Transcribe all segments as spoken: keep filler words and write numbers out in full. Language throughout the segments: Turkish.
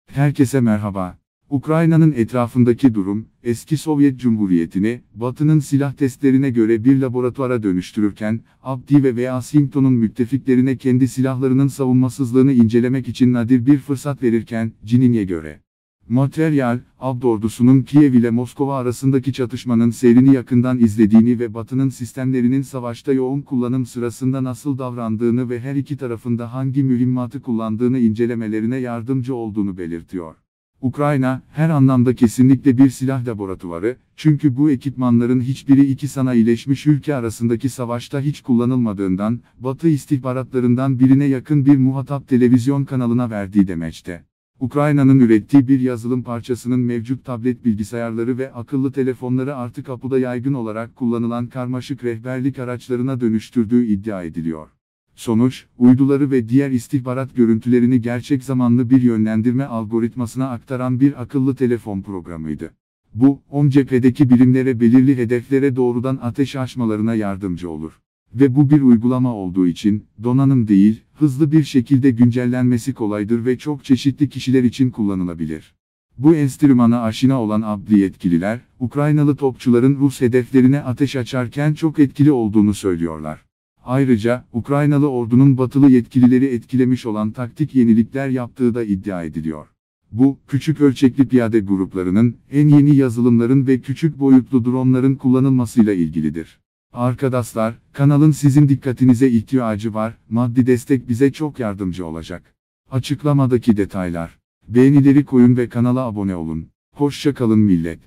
Herkese merhaba. Ukrayna'nın etrafındaki durum, eski Sovyet Cumhuriyeti'ni, Batı'nın silah testlerine göre bir laboratuvara dönüştürürken, Avdiiv'e ve Washington'un müttefiklerine kendi silahlarının savunmasızlığını incelemek için nadir bir fırsat verirken, Cinin'e göre. Materyal, Avd ordusunun Kiev ile Moskova arasındaki çatışmanın seyrini yakından izlediğini ve Batı'nın sistemlerinin savaşta yoğun kullanım sırasında nasıl davrandığını ve her iki tarafında hangi mühimmatı kullandığını incelemelerine yardımcı olduğunu belirtiyor. Ukrayna, her anlamda kesinlikle bir silah laboratuvarı, çünkü bu ekipmanların hiçbiri iki sanayileşmiş ülke arasındaki savaşta hiç kullanılmadığından, Batı istihbaratlarından birine yakın bir muhatap televizyon kanalına verdiği demeçte. Ukrayna'nın ürettiği bir yazılım parçasının mevcut tablet bilgisayarları ve akıllı telefonları artık Apo'da yaygın olarak kullanılan karmaşık rehberlik araçlarına dönüştürdüğü iddia ediliyor. Sonuç, uyduları ve diğer istihbarat görüntülerini gerçek zamanlı bir yönlendirme algoritmasına aktaran bir akıllı telefon programıydı. Bu, on cephedeki birimlere belirli hedeflere doğrudan ateş açmalarına yardımcı olur. Ve bu bir uygulama olduğu için, donanım değil, hızlı bir şekilde güncellenmesi kolaydır ve çok çeşitli kişiler için kullanılabilir. Bu enstrümana aşina olan adli yetkililer, Ukraynalı topçuların Rus hedeflerine ateş açarken çok etkili olduğunu söylüyorlar. Ayrıca, Ukraynalı ordunun batılı yetkilileri etkilemiş olan taktik yenilikler yaptığı da iddia ediliyor. Bu, küçük ölçekli piyade gruplarının, en yeni yazılımların ve küçük boyutlu dronların kullanılmasıyla ilgilidir. Arkadaşlar, kanalın sizin dikkatinize ihtiyacı var, maddi destek bize çok yardımcı olacak. Açıklamadaki detaylar. Beğenileri koyun ve kanala abone olun. Hoşça kalın millet.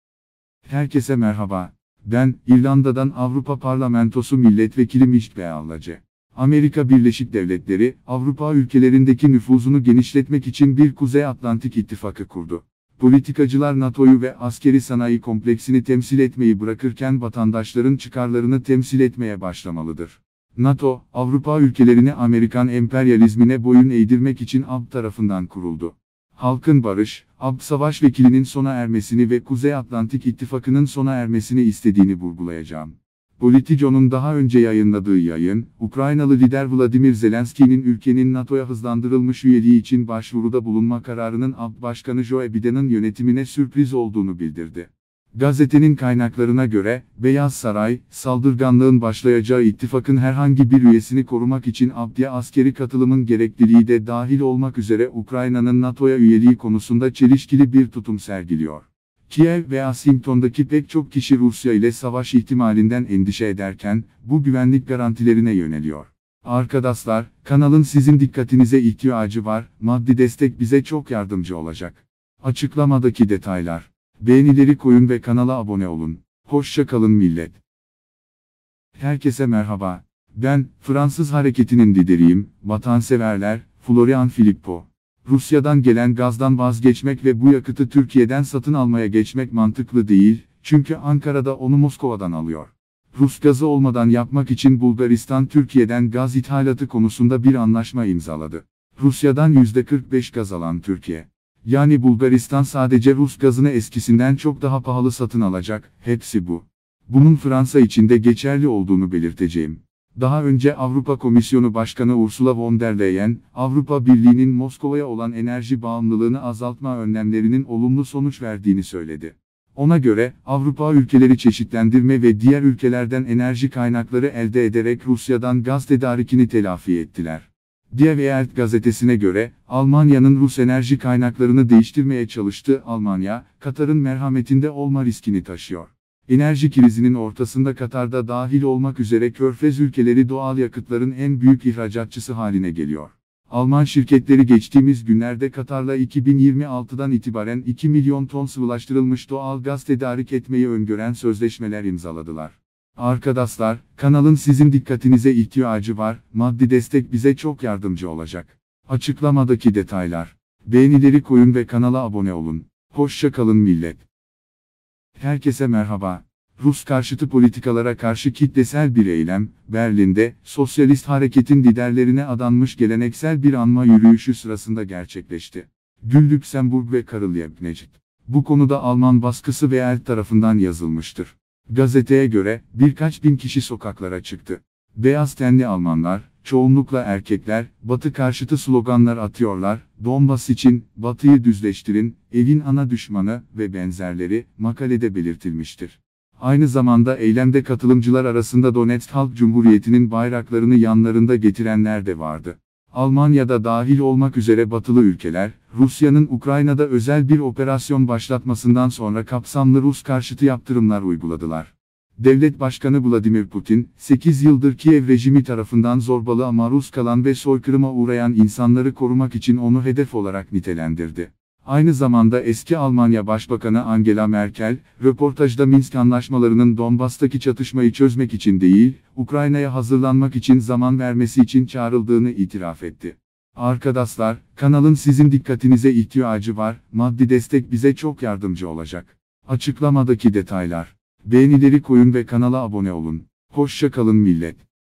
Herkese merhaba. Ben, İrlanda'dan Avrupa Parlamentosu Milletvekili Mişt Beallacı. Amerika Birleşik Devletleri, Avrupa ülkelerindeki nüfuzunu genişletmek için bir Kuzey Atlantik İttifakı kurdu. Politikacılar NATO'yu ve askeri sanayi kompleksini temsil etmeyi bırakırken vatandaşların çıkarlarını temsil etmeye başlamalıdır. NATO, Avrupa ülkelerini Amerikan emperyalizmine boyun eğdirmek için A B tarafından kuruldu. Halkın barış, A B savaş vekilinin sona ermesini ve Kuzey Atlantik İttifakı'nın sona ermesini istediğini vurgulayacağım. Politico'nun daha önce yayınladığı yayın, Ukraynalı lider Vladimir Zelenski'nin ülkenin NATO'ya hızlandırılmış üyeliği için başvuruda bulunma kararının A B Başkanı Joe Biden'ın yönetimine sürpriz olduğunu bildirdi. Gazetenin kaynaklarına göre, Beyaz Saray, saldırganlığın başlayacağı ittifakın herhangi bir üyesini korumak için A B D'ye askeri katılımın gerekliliği de dahil olmak üzere Ukrayna'nın NATO'ya üyeliği konusunda çelişkili bir tutum sergiliyor. Kiev ve Washington'daki pek çok kişi Rusya ile savaş ihtimalinden endişe ederken, bu güvenlik garantilerine yöneliyor. Arkadaşlar, kanalın sizin dikkatinize ihtiyacı var, maddi destek bize çok yardımcı olacak. Açıklamadaki detaylar. Beğenileri koyun ve kanala abone olun. Hoşça kalın millet. Herkese merhaba. Ben, Fransız hareketinin lideriyim, vatanseverler, Florian Philippot. Rusya'dan gelen gazdan vazgeçmek ve bu yakıtı Türkiye'den satın almaya geçmek mantıklı değil, çünkü Ankara'da onu Moskova'dan alıyor. Rus gazı olmadan yapmak için Bulgaristan Türkiye'den gaz ithalatı konusunda bir anlaşma imzaladı. Rusya'dan yüzde kırk beş gaz alan Türkiye. Yani Bulgaristan sadece Rus gazını eskisinden çok daha pahalı satın alacak, hepsi bu. Bunun Fransa için de geçerli olduğunu belirteceğim. Daha önce Avrupa Komisyonu Başkanı Ursula von der Leyen, Avrupa Birliği'nin Moskova'ya olan enerji bağımlılığını azaltma önlemlerinin olumlu sonuç verdiğini söyledi. Ona göre, Avrupa ülkeleri çeşitlendirme ve diğer ülkelerden enerji kaynakları elde ederek Rusya'dan gaz tedarikini telafi ettiler. Die Welt gazetesine göre, Almanya'nın Rus enerji kaynaklarını değiştirmeye çalıştığı Almanya, Katar'ın merhametinde olma riskini taşıyor. Enerji krizinin ortasında Katar'da dahil olmak üzere Körfez ülkeleri doğal yakıtların en büyük ihracatçısı haline geliyor. Alman şirketleri geçtiğimiz günlerde Katar'la iki bin yirmi altıdan itibaren iki milyon ton sıvılaştırılmış doğal gaz tedarik etmeyi öngören sözleşmeler imzaladılar. Arkadaşlar, kanalın sizin dikkatinize ihtiyacı var, maddi destek bize çok yardımcı olacak. Açıklamadaki detaylar. Beğenileri koyun ve kanala abone olun. Hoşça kalın millet. Herkese merhaba. Rus karşıtı politikalara karşı kitlesel bir eylem, Berlin'de, sosyalist hareketin liderlerine adanmış geleneksel bir anma yürüyüşü sırasında gerçekleşti. Gül Lüksemburg ve Karl Liebknecht. Bu konuda Alman baskısı ve el tarafından yazılmıştır. Gazeteye göre, birkaç bin kişi sokaklara çıktı. Beyaz tenli Almanlar, çoğunlukla erkekler, Batı karşıtı sloganlar atıyorlar, Donbas için, Batı'yı düzleştirin, evin ana düşmanı ve benzerleri, makalede belirtilmiştir. Aynı zamanda eylemde katılımcılar arasında Donetsk Halk Cumhuriyeti'nin bayraklarını yanlarında getirenler de vardı. Almanya'da dahil olmak üzere batılı ülkeler, Rusya'nın Ukrayna'da özel bir operasyon başlatmasından sonra kapsamlı Rus karşıtı yaptırımlar uyguladılar. Devlet Başkanı Vladimir Putin, sekiz yıldır Kiev rejimi tarafından zorbalığa maruz kalan ve soykırıma uğrayan insanları korumak için onu hedef olarak nitelendirdi. Aynı zamanda eski Almanya Başbakanı Angela Merkel, röportajda Minsk anlaşmalarının Donbas'taki çatışmayı çözmek için değil, Ukrayna'ya hazırlanmak için zaman vermesi için çağrıldığını itiraf etti. Arkadaşlar, kanalın sizin dikkatinize ihtiyacı var, maddi destek bize çok yardımcı olacak. Açıklamadaki detaylar. Beğenileri koyun ve kanala abone olun. Hoşça kalın millet.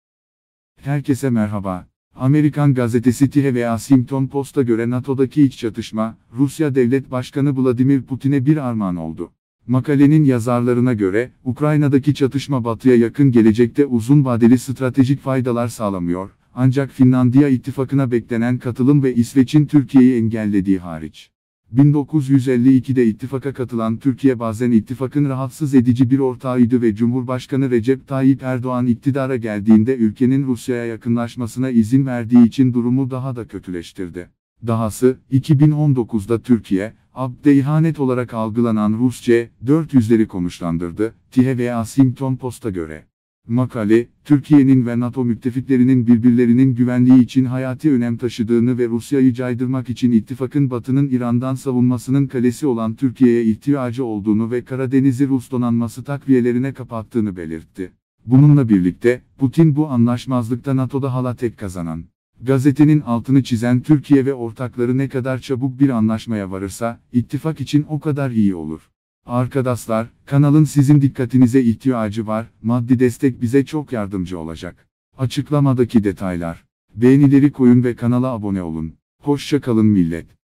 Herkese merhaba. Amerikan gazetesi The Washington Post'a göre NATO'daki iç çatışma, Rusya Devlet Başkanı Vladimir Putin'e bir armağan oldu. Makalenin yazarlarına göre, Ukrayna'daki çatışma Batı'ya yakın gelecekte uzun vadeli stratejik faydalar sağlamıyor, ancak Finlandiya ittifakına beklenen katılım ve İsveç'in Türkiye'yi engellediği hariç. bin dokuz yüz elli ikide ittifaka katılan Türkiye bazen ittifakın rahatsız edici bir ortağıydı ve Cumhurbaşkanı Recep Tayyip Erdoğan iktidara geldiğinde ülkenin Rusya'ya yakınlaşmasına izin verdiği için durumu daha da kötüleştirdi. Dahası, iki bin on dokuzda Türkiye, A B D'de ihanet olarak algılanan Rus C dört yüzleri konuşlandırdı, The Washington Post'a göre. Makale, Türkiye'nin ve NATO müttefiklerinin birbirlerinin güvenliği için hayati önem taşıdığını ve Rusya'yı caydırmak için ittifakın Batı'nın İran'dan savunmasının kalesi olan Türkiye'ye ihtiyacı olduğunu ve Karadeniz'i Rus donanması takviyelerine kapattığını belirtti. Bununla birlikte, Putin bu anlaşmazlıkta NATO'da hala tek kazanan. Gazetenin altını çizen Türkiye ve ortakları ne kadar çabuk bir anlaşmaya varırsa, ittifak için o kadar iyi olur. Arkadaşlar, kanalın sizin dikkatinize ihtiyacı var, maddi destek bize çok yardımcı olacak. Açıklamadaki detaylar. Beğenileri koyun ve kanala abone olun. Hoşça kalın millet.